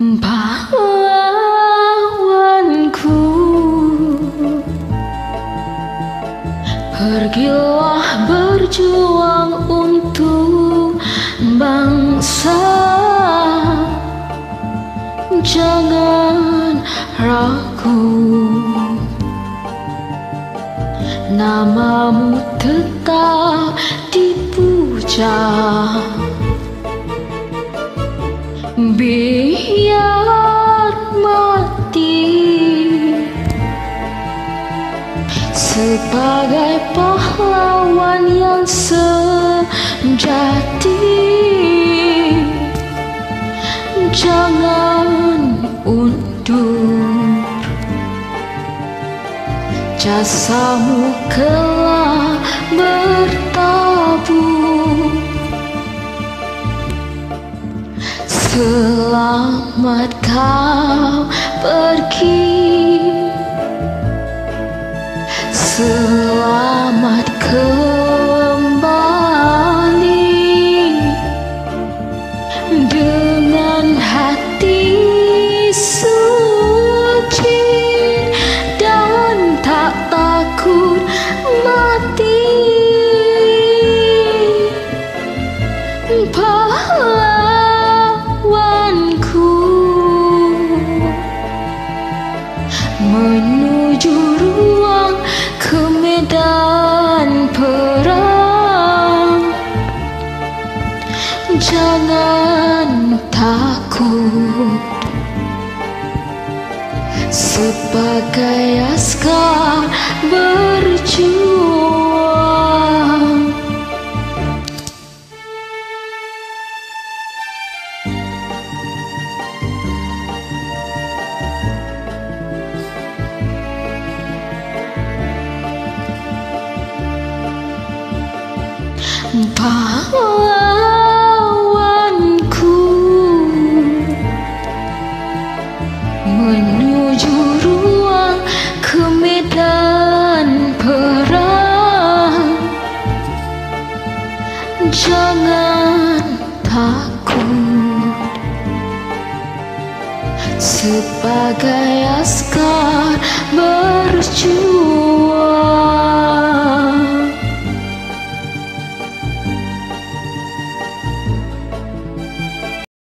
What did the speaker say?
Pahlawanku, pergilah berjuang untuk bangsa. Jangan ragu, namamu tetap dipuja. Biar mati sebagai pahlawan yang sejati. Jangan undur, jasamu kelak bertabur. Selamat kau pergi, selamat kembali dengan hati suci dan tak takut mati. Pahlawanku, menuju ruang ke medan perang. Jangan takut, sebagai askar berjuang. Pahlawanku, menuju ruang ke medan perang. Jangan takut, sebagai askar berjuang.